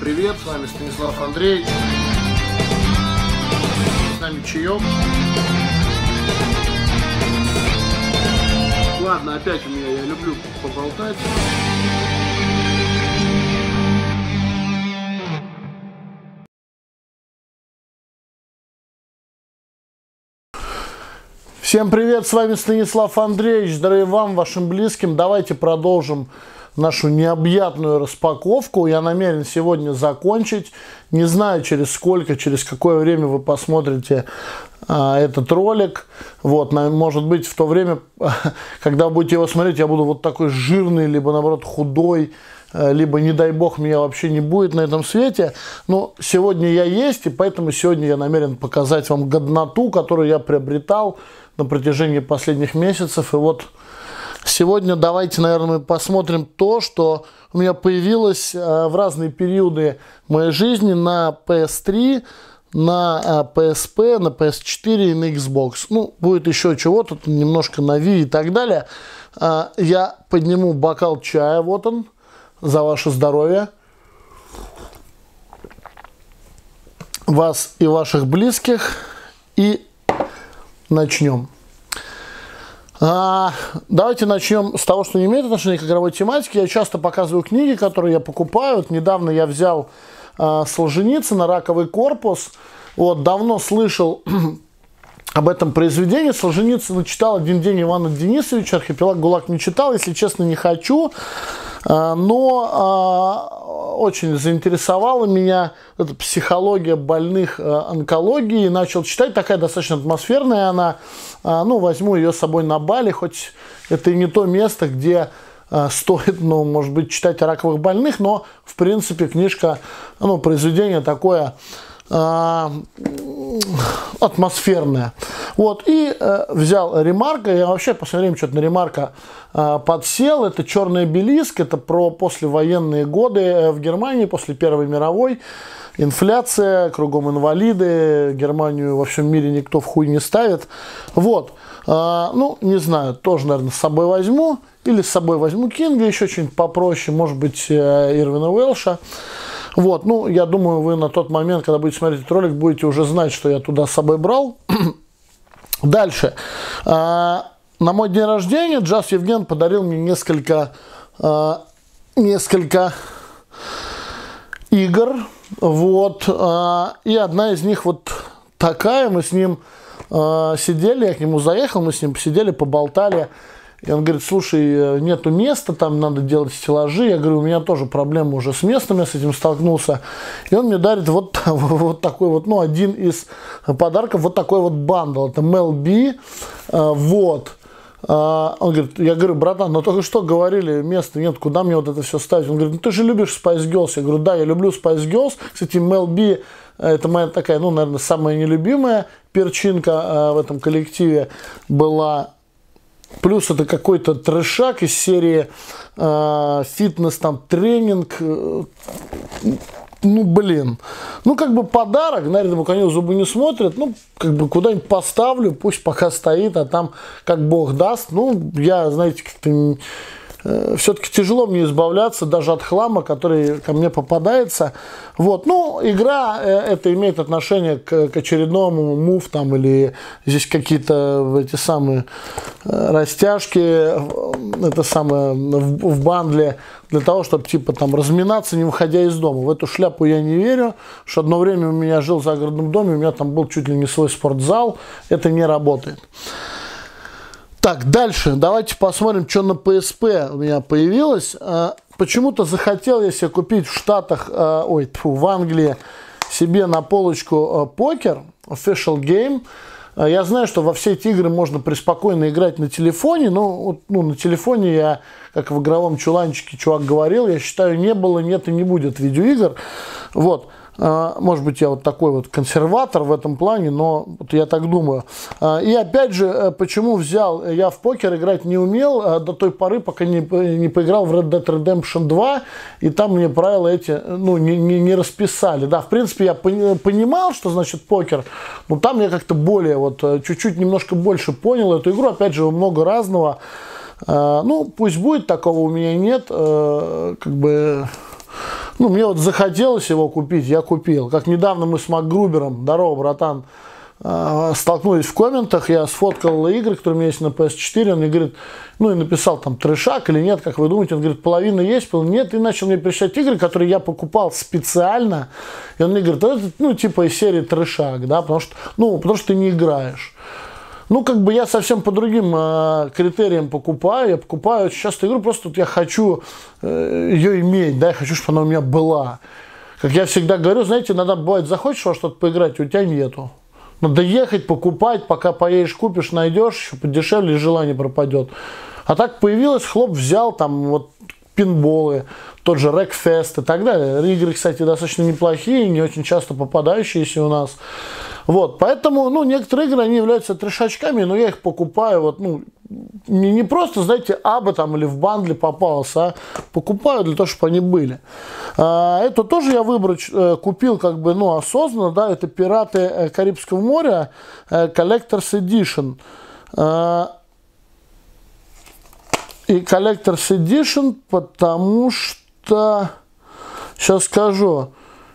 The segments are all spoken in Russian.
привет, с вами Станислав Андрей. С нами чаек. Ладно, опять у меня, я люблю поболтать. Всем привет, с вами Станислав Андреевич. Здравия вам, вашим близким. Давайте продолжим нашу необъятную распаковку. Я намерен сегодня закончить. Не знаю, через сколько, через какое время вы посмотрите этот ролик. Вот, может быть, в то время, когда вы будете его смотреть, я буду вот такой жирный, либо, наоборот, худой, либо, не дай бог, меня вообще не будет на этом свете. Но сегодня я есть, и поэтому сегодня я намерен показать вам годноту, которую я приобретал на протяжении последних месяцев. И вот сегодня давайте, наверное, мы посмотрим то, что у меня появилось в разные периоды моей жизни на PS3, на PSP, на PS4 и на Xbox. Ну, будет еще чего-то, немножко на Wii и так далее. Я подниму бокал чая, вот он, за ваше здоровье, вас и ваших близких, и начнем. Давайте начнем с того, что не имеет отношения к игровой тематике. Я часто показываю книги, которые я покупаю. Вот недавно я взял Солженицына «Раковый корпус». Вот, давно слышал об этом произведении. Солженицына читал «Один день» Ивана Денисовича, «Архипелаг ГУЛАГ» не читал. Если честно, не хочу. Но очень заинтересовала меня эта психология больных онкологией. Начал читать, такая достаточно атмосферная она. Ну, возьму ее с собой на Бали, хоть это и не то место, где стоит, ну, может быть, читать о раковых больных, но, в принципе, книжка, ну, произведение такое атмосферное. Вот, и взял Ремарка. Я вообще в последнее время что-то на Ремарка подсел. Это «Черный обелиск», это про послевоенные годы в Германии, после Первой мировой. Инфляция, кругом инвалиды, Германию во всем мире никто в хуй не ставит. Вот, ну, не знаю, тоже, наверное, с собой возьму. Или с собой возьму Кинга, еще что-нибудь попроще, может быть, Ирвина Уэлша. Вот, ну, я думаю, вы на тот момент, когда будете смотреть этот ролик, будете уже знать, что я туда с собой брал. Дальше. На мой день рождения Джаз Евген подарил мне несколько игр. Вот. И одна из них вот такая. Мы с ним сидели, я к нему заехал, мы с ним посидели, поболтали. И он говорит: слушай, нету места, там надо делать стеллажи. Я говорю: у меня тоже проблема уже с местом, я с этим столкнулся. И он мне дарит вот такой вот, ну, один из подарков, вот такой вот бандл. Это MLB. Вот. Он говорит, я говорю: братан, ну только что говорили, места нет, куда мне вот это все ставить? Он говорит: ну ты же любишь Spice Girls. Я говорю: да, я люблю Spice Girls. Кстати, MLB это моя такая, ну, наверное, самая нелюбимая перчинка в этом коллективе была. Плюс это какой-то трешак из серии фитнес, там, тренинг. Ну, блин. Ну, как бы подарок, наверное, коню зубы не смотрят. Ну, как бы куда-нибудь поставлю, пусть пока стоит, а там как Бог даст. Ну, я, знаете, как-то все-таки тяжело мне избавляться даже от хлама, который ко мне попадается. Вот. Ну, игра это имеет отношение к очередному мув там, или здесь какие-то эти самые растяжки, это самое в бандле, для того, чтобы типа там разминаться, не выходя из дома. В эту шляпу я не верю, что одно время у меня жил в загородном доме, у меня там был чуть ли не свой спортзал. Это не работает. Так, дальше давайте посмотрим, что на PSP у меня появилось. Почему-то захотел я себе купить в Штатах, в Англии себе на полочку покер, Official Game. Я знаю, что во все эти игры можно преспокойно играть на телефоне, но ну, на телефоне я, как в игровом чуланчике чувак говорил, я считаю, не было, нет и не будет видеоигр. Вот. Может быть, я вот такой вот консерватор в этом плане, но вот я так думаю. И опять же, почему взял? Я в покер играть не умел до той поры, пока не поиграл в Red Dead Redemption 2, и там мне правила эти, ну, не расписали. Да, в принципе, я понимал, что значит покер, но там я как-то более, вот, чуть-чуть немножко больше понял эту игру. Опять же, много разного. Ну, пусть будет, такого у меня нет, как бы... Ну, мне вот захотелось его купить, я купил. Как недавно мы с МакГрубером, здорово, братан, столкнулись в комментах, я сфоткал игры, которые у меня есть на PS4, он мне говорит, ну и написал там трешак или нет, как вы думаете, он говорит, половина есть, половина нет, и начал мне пришать игры, которые я покупал специально, и он мне говорит, это, ну, типа из серии трешак, да, потому что ты не играешь. Ну, как бы я совсем по другим критериям покупаю. Я покупаю очень часто игру, просто вот я хочу ее иметь, да, я хочу, чтобы она у меня была. Как я всегда говорю, знаете, иногда бывает, захочешь во что-то поиграть, у тебя нету. Надо ехать, покупать, пока поедешь, купишь, найдешь, еще подешевле, и желание пропадет. А так появилось, хлоп, взял там вот пинболы, тот же Рекфест и так далее. Игры, кстати, достаточно неплохие, не очень часто попадающиеся у нас. Вот, поэтому, ну, некоторые игры, они являются трешачками, но я их покупаю, вот, ну, не просто, знаете, абы там или в бандле попался, а покупаю для того, чтобы они были. Это тоже я купил, как бы, ну, осознанно, да, это «Пираты Карибского моря», Collector's Edition. И Collector's Edition, потому что, сейчас скажу,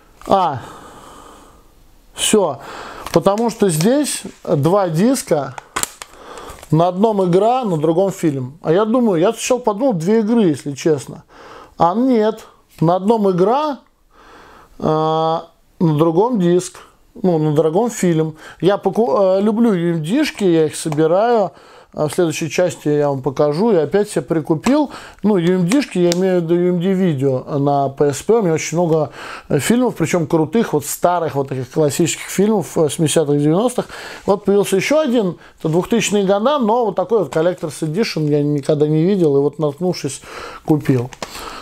все. Потому что здесь 2 диска, на одном игра, на другом фильм. А я думаю, я сначала подумал 2 игры, если честно. А нет, на одном игра, на другом диск, ну, на другом фильм. Я люблю UMD-шки, я их собираю. В следующей части я вам покажу. Я опять себе прикупил. Ну, UMD-шки, я имею в виду UMD-видео на PSP. У меня очень много фильмов, причем крутых, вот старых, вот таких классических фильмов 70-х, 90-х. Вот появился еще один, это 2000-е годы, но вот такой вот Collector's Edition я никогда не видел, и вот наткнувшись, купил.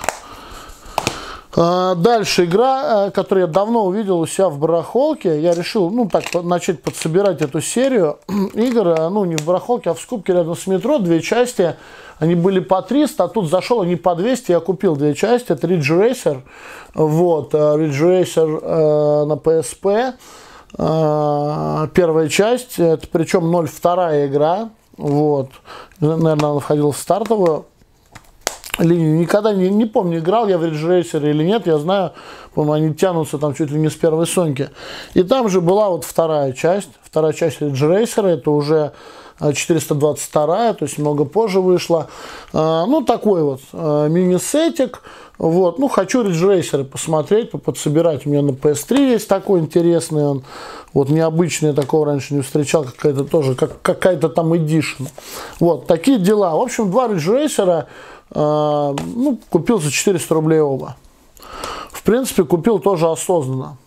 Дальше игра, которую я давно увидел у себя в барахолке. Я решил, ну, так, начать подсобирать эту серию игр. Ну, не в барахолке, а в скупке рядом с метро. 2 части. Они были по 300, а тут зашел они по 200. Я купил 2 части. Это Ridge Racer. Вот, Ridge Racer на PSP. Первая часть. Это причем 0.2 игра. Вот. Наверное, она входила в стартовую линию. Никогда не помню, играл я в Ridge Racer или нет. Я знаю, по-моему, они тянутся там чуть ли не с первой соньки. И там же была вот вторая часть. Вторая часть Ridge Racer. Это уже 422, то есть много позже вышла. Ну, такой вот мини-сетик. Вот. Ну, хочу Ridge Racer посмотреть, подсобирать. У меня на PS3 есть такой интересный. Он вот необычный, я такого раньше не встречал. Какая-то тоже, какая-то там Edition. Вот, такие дела. В общем, 2 Ridge Racer. Ну, купил за 400 рублей оба. В принципе, купил тоже осознанно.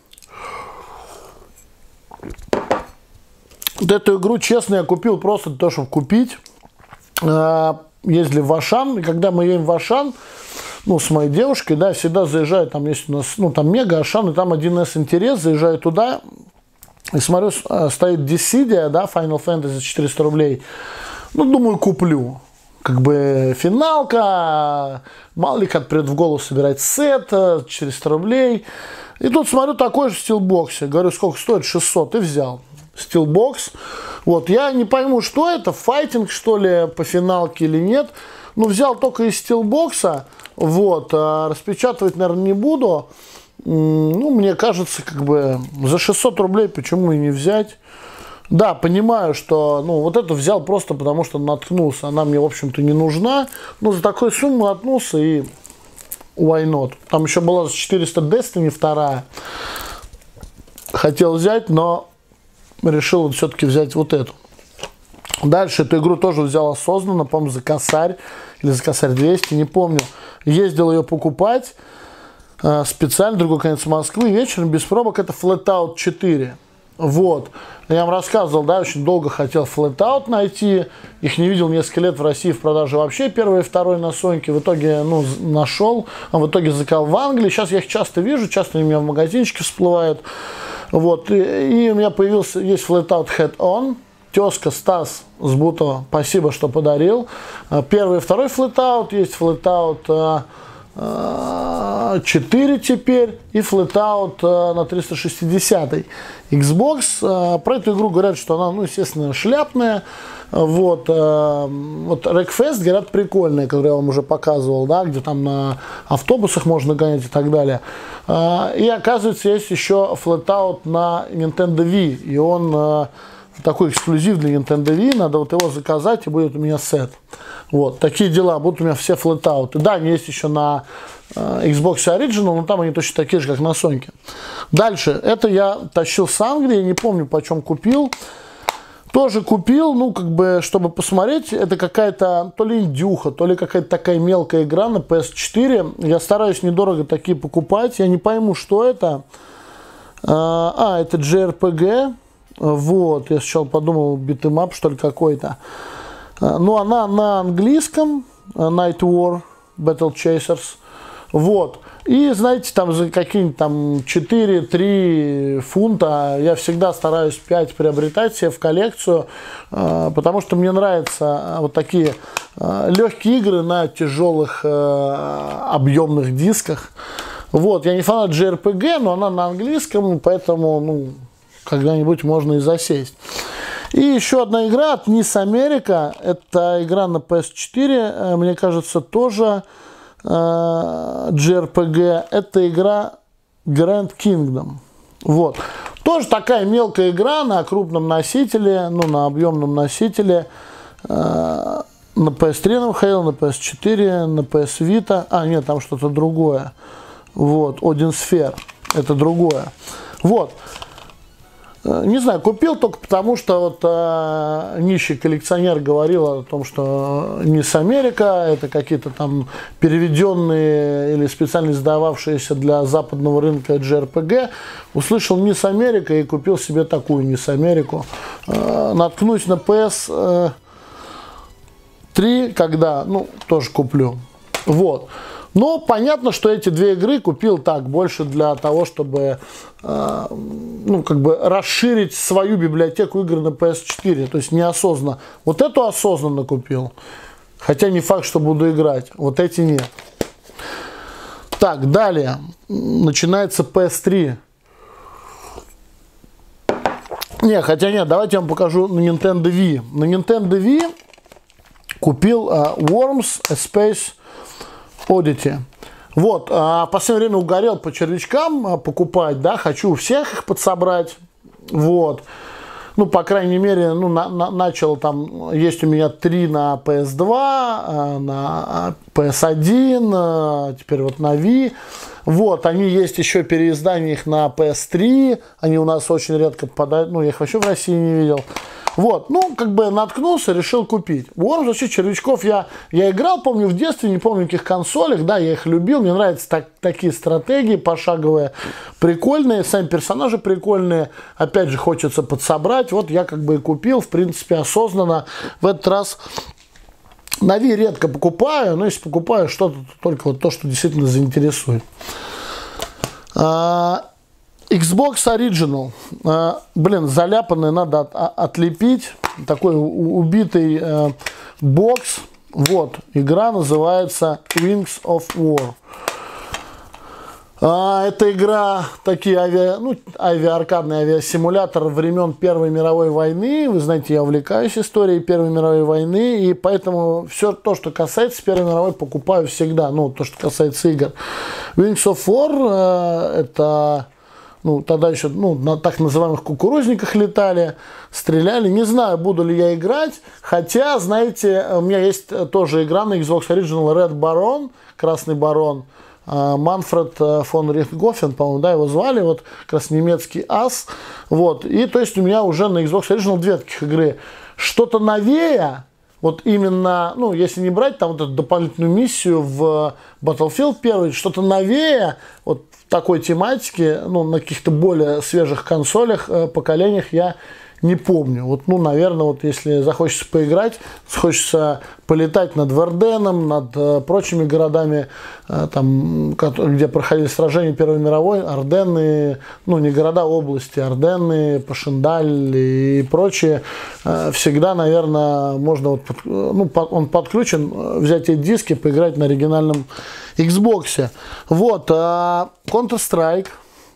Вот эту игру, честно, я купил просто для того, чтобы купить. Ездили в Ашан, и когда мы едем в Ашан, ну, с моей девушкой, да, всегда заезжаю, там есть у нас, ну, там мега Ашан, и там 1С интерес, заезжаю туда, и смотрю, стоит Dissidia, да, Final Fantasy за 400 рублей. Ну, думаю, куплю. Как бы финалка, мало ли как придет в голову собирать сет, 400 рублей. И тут смотрю, такой же в стилбоксе. Говорю, сколько стоит? 600. И взял. Стилбокс. Вот, я не пойму, что это, файтинг, что ли, по финалке или нет. Ну, взял только из стилбокса. Вот, распечатывать, наверное, не буду. Ну, мне кажется, как бы за 600 рублей почему и не взять. Да, понимаю, что, ну, вот эту взял просто потому, что наткнулся. Она мне, в общем-то, не нужна. Но за такую сумму наткнулся и why not. Там еще была за 400 Destiny 2. Хотел взять, но решил вот все-таки взять вот эту. Дальше эту игру тоже взял осознанно, по-моему, за косарь. Или за косарь 200, не помню. Ездил ее покупать специально, другой конец Москвы. Вечером без пробок это Flatout 4. Вот. Я вам рассказывал, да, очень долго хотел Flatout найти. Их не видел несколько лет в России в продаже вообще. Первый и второй на Соньке. В итоге, ну, нашел. А в итоге заказал в Англии. Сейчас я их часто вижу. Часто они у меня в магазинчике всплывают. Вот. И у меня появился, есть Flatout Head-On. Тезка Стас с Бутова. Спасибо, что подарил. Первый и второй Flatout. Есть Flatout 4 теперь и Flatout на 360 Xbox. Про эту игру говорят, что она, ну, естественно, шляпная. Вот Wreckfest, говорят, прикольные, которые я вам уже показывал, да, где там на автобусах можно гонять и так далее. И оказывается, есть еще Flatout на Nintendo Wii, и он такой эксклюзив для Nintendo Wii, надо вот его заказать, и будет у меня сет. Вот, такие дела, будут у меня все Flatout. Да, они есть еще на Xbox Original, но там они точно такие же, как на Соньке. Дальше, это я тащил с Англии, не помню, почем купил. Тоже купил, ну, как бы, чтобы посмотреть, это какая-то то ли индюха, то ли какая-то такая мелкая игра на PS4. Я стараюсь недорого такие покупать, я не пойму, что это. Это JRPG. Вот, я сначала подумал, битэмап, что ли, какой-то. Ну, она на английском, Night War, Battle Chasers. Вот. И, знаете, там за какие-нибудь там 4-3 фунта я всегда стараюсь 5 приобретать себе в коллекцию, потому что мне нравятся вот такие легкие игры на тяжелых объемных дисках. Вот, я не фанат JRPG, но она на английском, поэтому, ну, когда-нибудь можно и засесть. И еще одна игра от NIS America, это игра на PS4, мне кажется, тоже JRPG, это игра Grand Kingdom. Вот. Тоже такая мелкая игра на крупном носителе, ну, на объемном носителе. На PS3 выходила, на PS4, на PS Vita. Нет, там что-то другое. Вот, Odin Sphere. Это другое. Вот. Не знаю, купил только потому, что вот нищий коллекционер говорил о том, что NIS America, это какие-то там переведенные или специально издававшиеся для западного рынка JRPG. Услышал NIS America и купил себе такую NIS America. Наткнусь на PS3, когда, ну, тоже куплю. Вот. Но понятно, что эти две игры купил так, больше для того, чтобы ну, как бы расширить свою библиотеку игр на PS4. То есть неосознанно. Вот эту осознанно купил. Хотя не факт, что буду играть. Вот эти нет. Так, далее. Начинается PS3. Хотя нет, давайте я вам покажу на Nintendo Wii. На Nintendo Wii купил Worms A Space Oddity. Вот, в последнее время угорел по червячкам покупать, да, хочу у всех их подсобрать, вот. Ну, по крайней мере, ну, начал там, есть у меня 3 на PS2, на PS1, теперь вот на Wii. Вот, они есть еще переиздания их на PS3, они у нас очень редко попадают, ну, я их вообще в России не видел. Вот, ну, как бы наткнулся, решил купить. Worms, вообще, червячков я играл, помню, в детстве, не помню, на каких консолях, да, я их любил, мне нравятся такие стратегии пошаговые, прикольные, сами персонажи прикольные, опять же, хочется подсобрать, вот я как бы и купил, в принципе, осознанно, в этот раз на Wii редко покупаю, но если покупаю что-то, только вот то, что действительно заинтересует. Xbox Original. Блин, заляпанный надо отлепить. Такой убитый бокс. Вот, игра называется Wings of War. Это игра, такие авиааркадный авиасимулятор времен Первой мировой войны. Вы знаете, я увлекаюсь историей Первой мировой войны, и поэтому все то, что касается Первой мировой, покупаю всегда. Ну, то, что касается игр. Wings of War, это... Ну, тогда еще, ну, на так называемых кукурузниках летали, стреляли. Не знаю, буду ли я играть. Хотя, знаете, у меня есть тоже игра на Xbox Original Red Baron, Красный Барон. Манфред фон Рихтгофен, по-моему, да, его звали. Вот как раз немецкий ас. Вот. И то есть у меня уже на Xbox Original 2 таких игры. Что-то новее. Вот именно, ну, если не брать там вот эту дополнительную миссию в Battlefield 1, что-то новее, вот в такой тематике, ну, на каких-то более свежих консолях, поколениях я не помню. Вот, ну, наверное, вот если захочется поиграть, захочется полетать над Верденом, над прочими городами, там, где проходили сражения Первой мировой, Арденны, ну, не города, а области, Арденны, Пашендаль и прочее, всегда, наверное, можно, вот, ну, он подключен, взять эти диски, поиграть на оригинальном Xbox. Вот, Counter-Strike.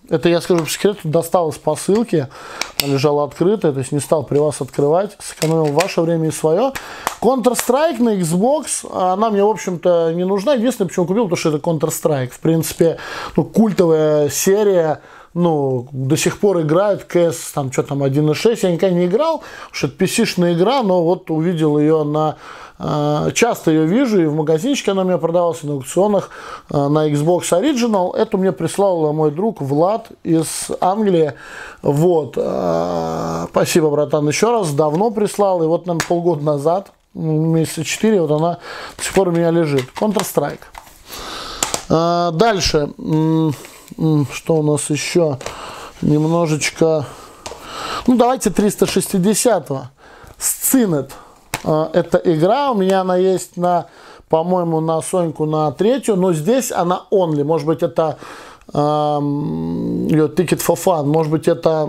Это, я скажу по секрету, достал из посылки, она лежала открытая, то есть не стал при вас открывать, сэкономил ваше время и свое. Counter-Strike на Xbox, она мне, в общем-то, не нужна. Единственное, почему купил, потому что это Counter-Strike. В принципе, ну, культовая серия, ну, до сих пор играют CS, там, что там, 1.6, я никогда не играл, потому что это PC-шная игра, но вот увидел ее на... Часто ее вижу, и в магазинчике она у меня продавалась, и на аукционах на Xbox Original. Это мне прислал мой друг Влад из Англии. Вот. Спасибо, братан, еще раз. Давно прислал, и вот, наверное, полгода назад, месяца 4, вот она до сих пор у меня лежит. Counter-Strike. Дальше. Что у нас еще? Немножечко... Ну, давайте 360-го. Scynet. Это игра, у меня она есть на, по-моему, на Соньку на 3-ю, но здесь она only. Может быть, это ее Ticket for Fun, может быть, это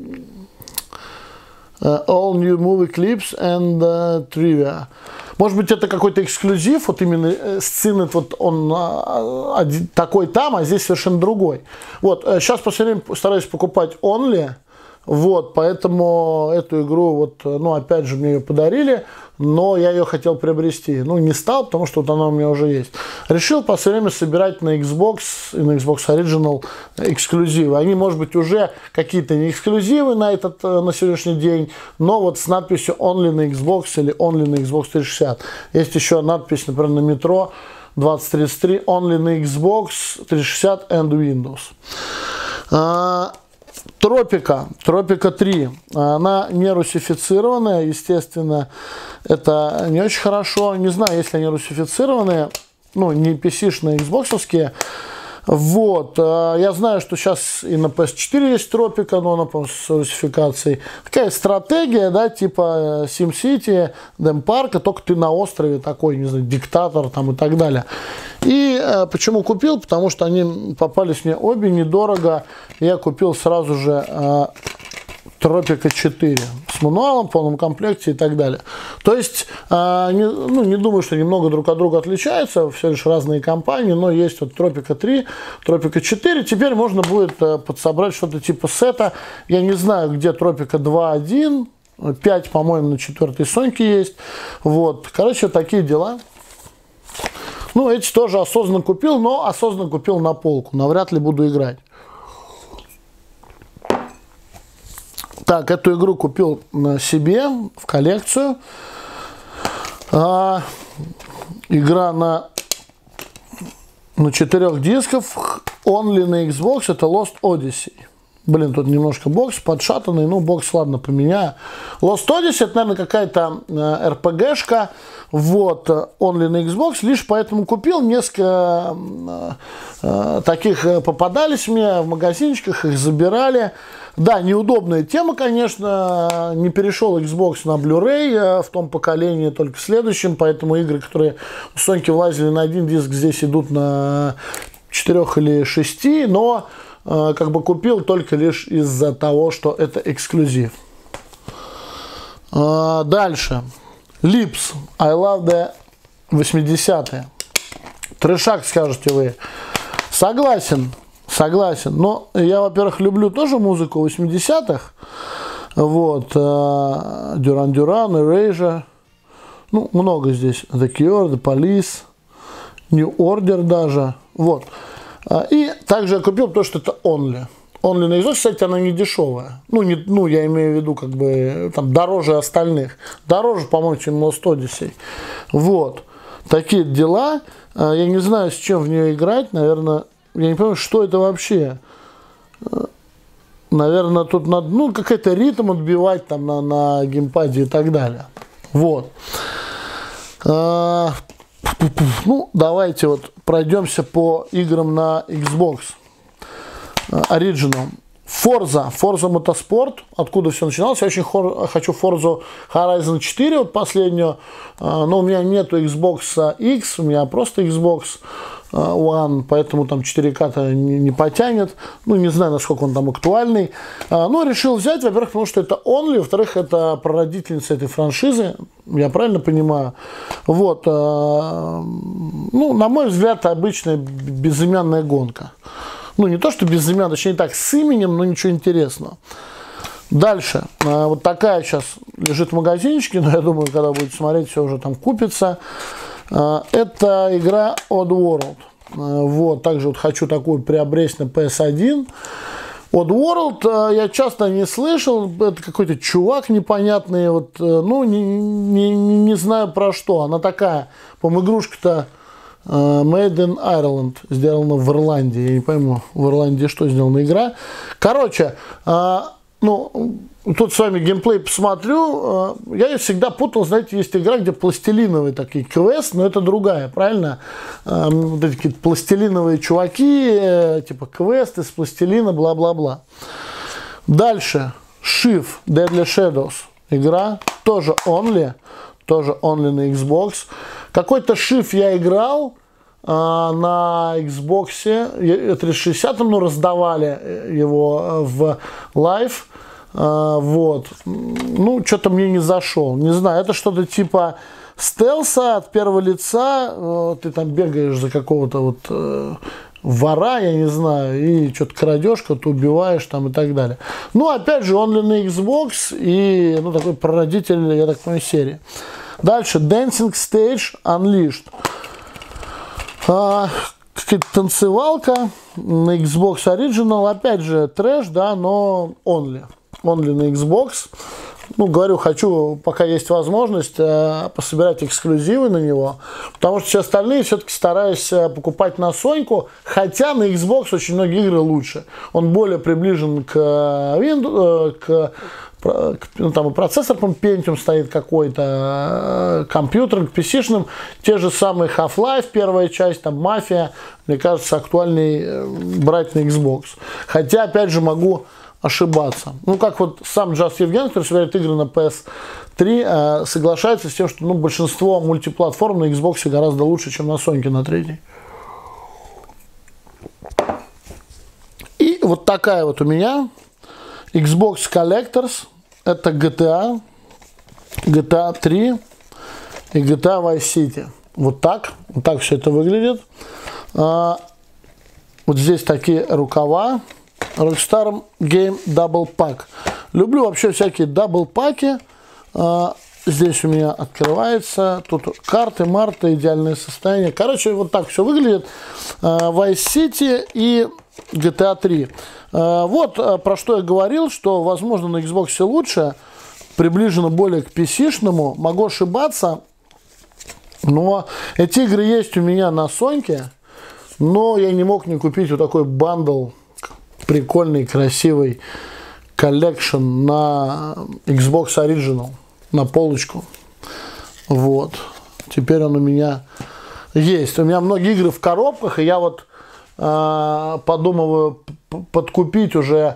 All New Movie Clips and Trivia. Может быть, это какой-то эксклюзив, вот именно Scynet, вот он такой там, а здесь совершенно другой. Вот, сейчас в последнее время стараюсь покупать only. Вот, поэтому эту игру, вот, ну, опять же, мне ее подарили, но я ее хотел приобрести. Ну, не стал, потому что вот она у меня уже есть. Решил в последнее время собирать на Xbox и на Xbox Original эксклюзивы. Они, может быть, уже какие-то не эксклюзивы на сегодняшний день, но вот с надписью Only на Xbox или Only на Xbox 360. Есть еще надпись, например, на метро 2033 Only на Xbox 360 and Windows. Тропика 3, она не русифицированная, естественно, это не очень хорошо, не знаю, если они русифицированные, ну, не PC-шные, xbox-овские. Вот, я знаю, что сейчас и на PS4 есть Тропика, но она, по-моему, с русификацией. Такая стратегия, да, типа SimCity, Демпарка, только ты на острове такой, не знаю, диктатор там и так далее. И почему купил? Потому что они попались мне обе недорого. Я купил сразу же Тропика 4 с мануалом, в полном комплекте и так далее. То есть, не думаю, что немного друг от друга отличаются, все лишь разные компании, но есть вот Тропика 3, Тропика 4. Теперь можно будет подсобрать что-то типа сета. Я не знаю, где Тропика 2.1, 5, по-моему, на 4-й Соньке есть. Вот, короче, такие дела. Ну, эти тоже осознанно купил, но осознанно купил на полку. Навряд ли буду играть. Так, эту игру купил себе в коллекцию. Игра на 4 дисках. Only на Xbox. Это Lost Odyssey. Блин, тут немножко бокс подшатанный. Ну, бокс, ладно, поменяю. Lost Odyssey, это, наверное, какая-то RPG-шка. Вот, only на Xbox. Лишь поэтому купил. Несколько таких попадались мне в магазинчиках. Их забирали. Да, неудобная тема, конечно. Не перешел Xbox на Blu-ray в том поколении, только в следующем. Поэтому игры, которые у Соньки влазили на один диск, здесь идут на 4 или 6. Но как бы купил только лишь из-за того, что это эксклюзив. Дальше. Lips. I love the 80-е. Трешак, скажете вы. Согласен. Но я, во-первых, люблю тоже музыку 80-х. Вот. Duran Duran, Erasure. Ну, много здесь. The Cure, The Police, New Order даже. Вот. И также я купил то, что это Only. Only на Xbox, кстати, она не дешевая. Ну, я имею в виду, как бы, там, дороже остальных. Дороже, по-моему, чем Lost Odyssey. Вот. Такие дела. Я не знаю, с чем в нее играть. Наверное, я не понимаю, что это вообще. Наверное, тут надо, какой-то ритм отбивать там на геймпаде и так далее. Вот. Ну, давайте вот пройдемся по играм на Xbox Original. Forza Motorsport, откуда все начиналось. Я очень хочу Forza Horizon 4, вот последнюю, но у меня нету Xbox X, у меня просто Xbox One, поэтому там 4К не потянет. Ну, не знаю, насколько он там актуальный. Но решил взять, во-первых, потому что это Only, во-вторых, это прародительница этой франшизы, я правильно понимаю. Вот. Ну, на мой взгляд, обычная безымянная гонка. Ну, не то, что без имен, точнее так, с именем, но ничего интересного. Дальше. Вот такая сейчас лежит в магазинчике, но я думаю, когда будете смотреть, все уже там купится. Это игра Oddworld. Вот, также вот хочу такую приобрести на PS1. Oddworld я часто не слышал, это какой-то чувак непонятный, вот, ну, не знаю про что. Она такая, по-моему, игрушка-то Made in Ireland, сделана в Ирландии. Я не пойму, в Ирландии что сделана игра. Короче, ну, тут с вами геймплей посмотрю. Я ее всегда путал, знаете, есть игра, где пластилиновые такие квест, но это другая, правильно? Вот эти какие-то пластилиновые чуваки, типа квест из пластилина, бла-бла-бла. Дальше. Shiv, Deadly Shadows. Игра тоже only на Xbox. Какой-то Shiv я играл на Xbox 360, ну, раздавали его в Live. Вот. Ну, что-то мне не зашел. Не знаю, это что-то типа стелса от первого лица. Ты там бегаешь за какого-то вот вора, я не знаю, и что-то крадешь, кого-то убиваешь там и так далее. Ну, опять же, он ли на Xbox и, ну, такой прародитель, я так понимаю, серии. Дальше. Dancing Stage Unleashed. Какая-то танцевалка на Xbox Original. Опять же, трэш, да, но only на Xbox. Ну, говорю, хочу, пока есть возможность, пособирать эксклюзивы на него. Потому что все остальные все-таки стараюсь покупать на Соньку. Хотя на Xbox очень многие игры лучше. Он более приближен к Windows, ну, там и процессор, по-моему, Pentium стоит какой-то, компьютер, к PC-шным. Те же самые Half-Life, первая часть, там Мафия. Мне кажется, актуальней брать на Xbox. Хотя, опять же, могу ошибаться. Ну, как вот сам Just Евген, который собирает игры на PS3, соглашается с тем, что, ну, большинство мультиплатформ на Xbox гораздо лучше, чем на Соньке на третьей. И вот такая вот у меня Xbox Collectors. Это GTA 3 и GTA Vice City. Вот так все это выглядит. Вот здесь такие рукава. Rockstar Game Double Pack. Люблю вообще всякие дабл-паки. Здесь у меня открывается. Тут карты, марты, идеальное состояние. Короче, вот так все выглядит. Vice City и GTA 3. Вот про что я говорил, что, возможно, на Xbox лучше, приближено более к PC-шному. Могу ошибаться, но эти игры есть у меня на Соньке, но я не мог не купить вот такой бандл, прикольный, красивый коллекшн на Xbox Original, на полочку. Вот. Теперь он у меня есть. У меня многие игры в коробках, и я вот подумываю подкупить уже,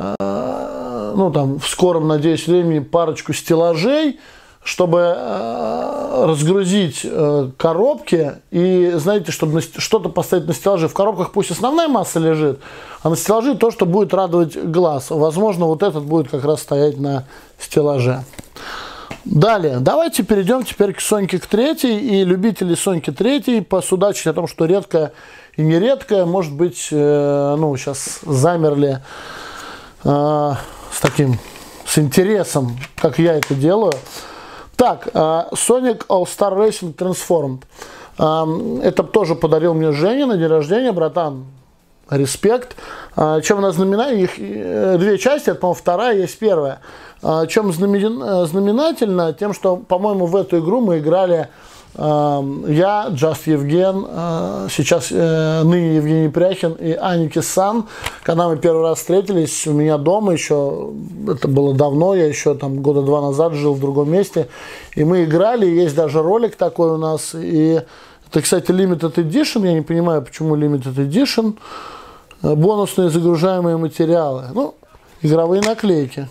ну, там, в скором, надеюсь, времени парочку стеллажей, чтобы разгрузить коробки и, знаете, чтобы что-то поставить на стеллаже. В коробках пусть основная масса лежит, а на стеллаже то, что будет радовать глаз. Возможно, вот этот будет как раз стоять на стеллаже. Далее, давайте перейдем теперь к Соньке к 3. И любители Соньки 3 посудачить о том, что редкая и нередкая, может быть, ну, сейчас замерли с интересом, как я это делаю. Так, Sonic All-Star Racing Transformed. Это тоже подарил мне Женя на день рождения, братан. Респект. Чем она знаменательна? Их две части, это, по-моему, вторая, есть первая. Чем знаменательно? Тем, что, по-моему, в эту игру мы играли я, Just Евген, сейчас ныне Евгений Пряхин и Аники Сан. Когда мы первый раз встретились у меня дома, еще это было давно, я еще там года 2 назад жил в другом месте, и мы играли, есть даже ролик такой у нас, и это, кстати, Limited Edition, я не понимаю, почему Limited Edition, бонусные загружаемые материалы, ну, игровые наклейки.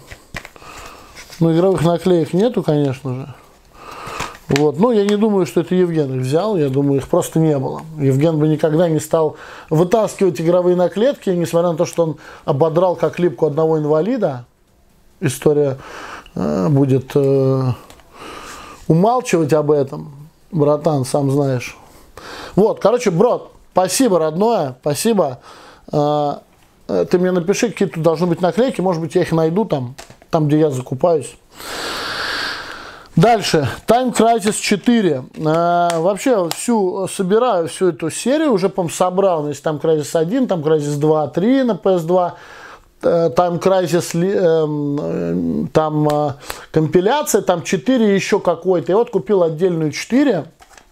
Ну, игровых наклеек нету, конечно же. Вот. Но я не думаю, что это Евген их взял, я думаю, их просто не было. Евген бы никогда не стал вытаскивать игровые наклейки, несмотря на то, что он ободрал как липку одного инвалида. История будет умалчивать об этом, братан, сам знаешь. Вот, короче, брат, спасибо, родное, спасибо. Ты мне напиши, какие тут должны быть наклейки, может быть, я их найду там где я закупаюсь. Дальше, Time Crisis 4. Вообще собираю всю эту серию, уже, по-моему, собрал. Есть Time Crisis 1, Time Crisis 2, 3 на PS2. Time Crisis, там компиляция, там 4 еще какой-то. И вот купил отдельную 4.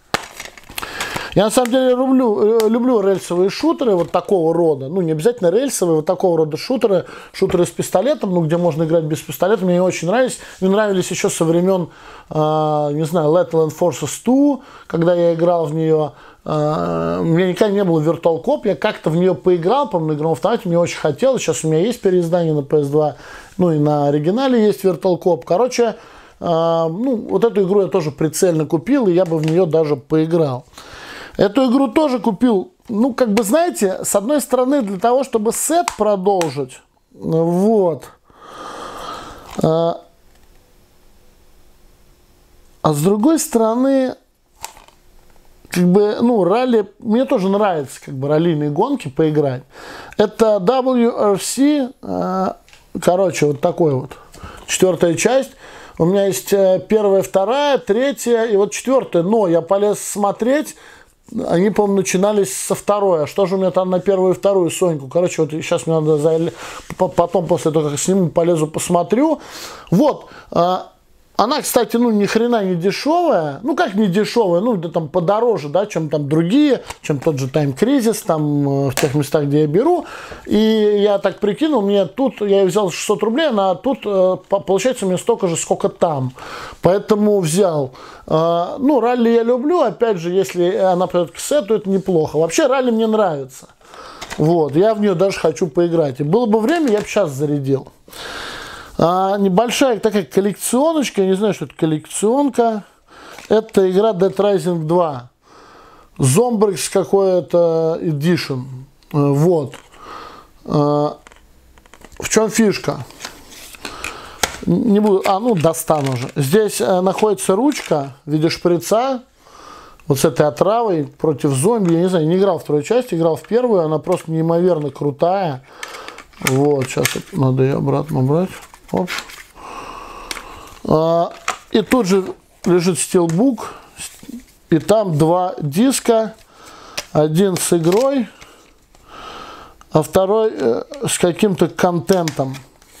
Я на самом деле люблю рельсовые шутеры вот такого рода. Ну, не обязательно рельсовые, вот такого рода шутеры. Шутеры с пистолетом, ну, где можно играть без пистолета. Мне очень нравились. Мне нравились еще со времен, не знаю, Lethal Enforcers 2, когда я играл в нее. У меня никогда не было Virtual Cop. Я как-то в нее поиграл, по-моему, на игровом автомате. Мне очень хотелось. Сейчас у меня есть переиздание на PS2. Ну, и на оригинале есть Virtual Cop. Короче, ну, вот эту игру я тоже прицельно купил, и я бы в нее даже поиграл. Эту игру тоже купил, ну, как бы, знаете, с одной стороны, для того, чтобы сет продолжить, вот. А с другой стороны, как бы, ну, ралли, мне тоже нравится, как бы, раллийные гонки поиграть. Это WRC, короче, вот такой вот, 4-я часть. У меня есть 1-я, 2-я, 3-я и вот 4-я, но я полез смотреть. Они, по-моему, начинались со 2-й. А что же у меня там на 1-ю и 2-ю Соньку? Короче, вот сейчас мне надо потом, после того, как сниму, полезу, посмотрю. Вот. Она, кстати, ну, ни хрена не дешевая. Ну, как не дешевая? Ну, да, там подороже, да, чем там другие, чем тот же Time Crisis, там, в тех местах, где я беру. И я так прикинул, мне тут, я взял 600 рублей, а тут, получается, у меня столько же, сколько там. Поэтому взял. Ну, ралли я люблю, опять же, если она придет к сету, это неплохо. Вообще, ралли мне нравится. Вот, я в нее даже хочу поиграть. И было бы время, я бы сейчас зарядил. Небольшая такая коллекционочка, я не знаю, что это коллекционка. Это игра Dead Rising 2. Zombrix какой-то Edition. Вот. В чем фишка? Не буду, ну, достану уже. Здесь находится ручка в виде шприца. Вот с этой отравой против зомби. Я не знаю, не играл в 2-ю часть, играл в 1-ю. Она просто неимоверно крутая. Вот, сейчас надо ее обратно брать. Оп. И тут же лежит стилбук, и там 2 диска, один с игрой, а второй с каким-то контентом.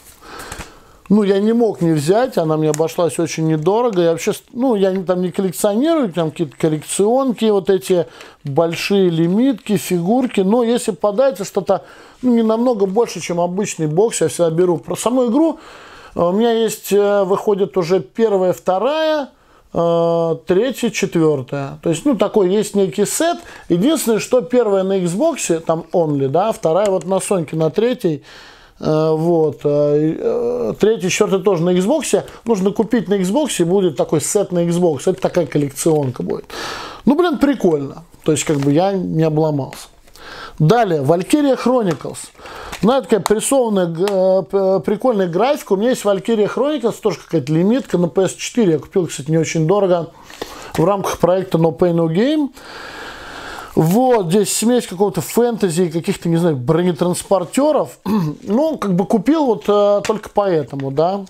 Ну, я не мог не взять, она мне обошлась очень недорого. Я вообще, ну, я там не коллекционирую, там какие-то коллекционки, вот эти большие лимитки, фигурки. Но если подается что-то, ну, не намного больше, чем обычный бокс, я всегда беру. Про саму игру у меня есть, выходит уже 1-я, 2-я, 3-я, 4-я. То есть, ну, такой есть некий сет. Единственное, что 1-я на Xbox, там only, да, 2-я вот на Соньке, на 3-й. Вот. 3-й, 4-й тоже на Xbox. Нужно купить на Xbox, и будет такой сет на Xbox. Это такая коллекционка будет. Ну, блин, прикольно. То есть, как бы я не обломался. Далее, Valkyria Chronicles. Ну, это такая прессованная, прикольная графика. У меня есть Valkyria Chronicles, тоже какая-то лимитка на PS4. Я купил, кстати, не очень дорого в рамках проекта No Pay No Game. Вот, здесь смесь какого-то фэнтези, каких-то, не знаю, бронетранспортеров. Ну, как бы купил вот только поэтому, да.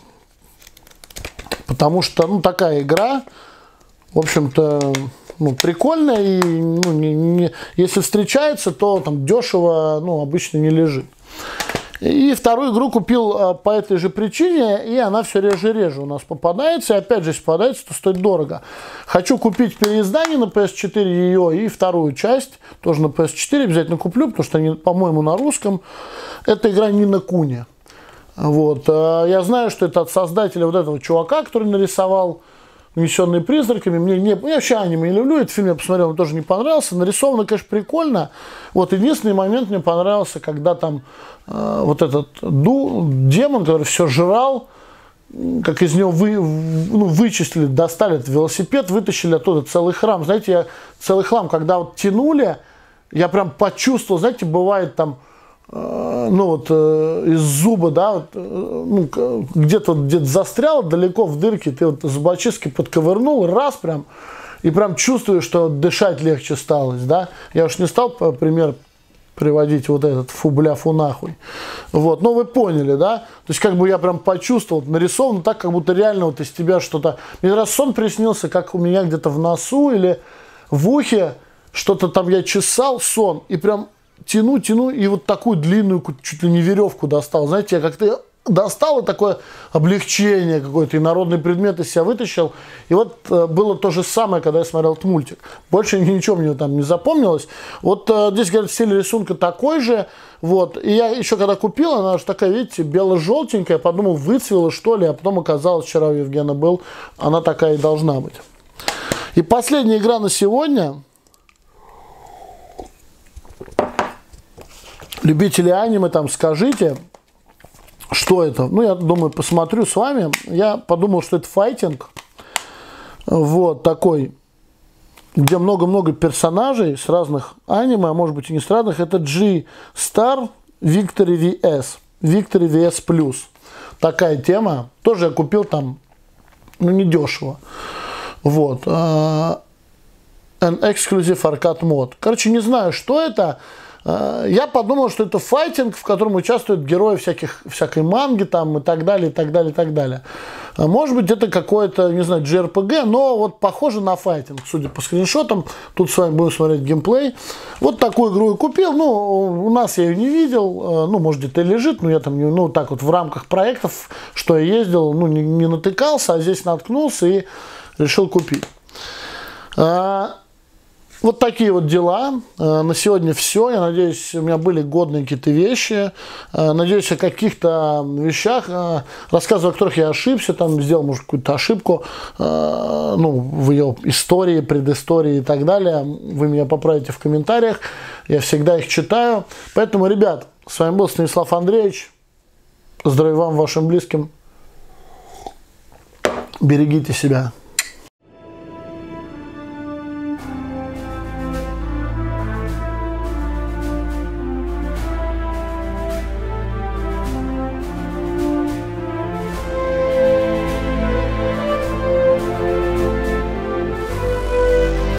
Потому что, ну, такая игра, в общем-то, ну, прикольная. И, ну, если встречается, то там дешево, ну, обычно не лежит. И 2-ю игру купил по этой же причине, и она все реже и реже у нас попадается. И опять же, если попадается, то стоит дорого. Хочу купить переиздание на PS4 ее и 2-ю часть, тоже на PS4 обязательно куплю, потому что они, по-моему, на русском. Это игра Ни-No Куни. Вот. Я знаю, что это от создателя вот этого чувака, который нарисовал «Унесенные призраками». Я вообще аниме не люблю, этот фильм я посмотрел, он тоже не понравился. Нарисовано, конечно, прикольно. Вот единственный момент мне понравился, когда там вот этот демон, который все жрал, как из него вычислили, достали этот велосипед, вытащили оттуда целый храм. Знаете, целый храм, когда вот тянули, я прям почувствовал, знаете, бывает там, ну вот из зуба, да, вот, ну, где-то застрял далеко в дырке, ты вот зубочисткой подковырнул, раз прям, и прям чувствую, что дышать легче стало, да. Я уж не стал пример приводить вот этот фу-бля-фу нахуй. Вот, ну вы поняли, да? То есть как бы я прям почувствовал, нарисовано так, как будто реально вот из тебя что-то... Мне раз сон приснился, как у меня где-то в носу или в ухе что-то там я чесал, сон, и прям тяну, и вот такую длинную, чуть ли не веревку достал. Знаете, я как-то достал, и такое облегчение какое-то, и народный предмет из себя вытащил. И вот было то же самое, когда я смотрел этот мультик. Больше ничего мне там не запомнилось. Вот здесь, говорят, стиль рисунка такой же. Вот. И я еще когда купил, она же такая, видите, бело-желтенькая, подумал, выцвела что ли, а потом оказалось, вчера у Евгена был, она такая и должна быть. И последняя игра на сегодня. Любители аниме, там скажите, что это. Ну, я думаю, посмотрю с вами. Я подумал, что это файтинг. Вот такой, где много-много персонажей с разных аниме, а может быть и не с разных. Это G-Star Victory VS. Victory VS Plus. Такая тема. Тоже я купил там, ну, недешево. Вот. An Exclusive Arcade Mode. Короче, не знаю, что это. Я подумал, что это файтинг, в котором участвуют герои всякой манги там, и так далее, и так далее, и так далее. Может быть, это какое-то, не знаю, JRPG, но вот похоже на файтинг, судя по скриншотам. Тут с вами будем смотреть геймплей. Вот такую игру я купил. Ну, у нас я ее не видел. Ну, может, где-то лежит, но я там, ну, так вот в рамках проектов, что я ездил, ну, не натыкался, а здесь наткнулся и решил купить. Вот такие вот дела. На сегодня все. Я надеюсь, у меня были годные какие-то вещи. Надеюсь, о каких-то вещах, рассказывая о которых я ошибся, там сделал, может, какую-то ошибку, ну, в ее истории, предыстории и так далее. Вы меня поправите в комментариях. Я всегда их читаю. Поэтому, ребят, с вами был Станислав Андреевич. Здравия вам, вашим близким. Берегите себя.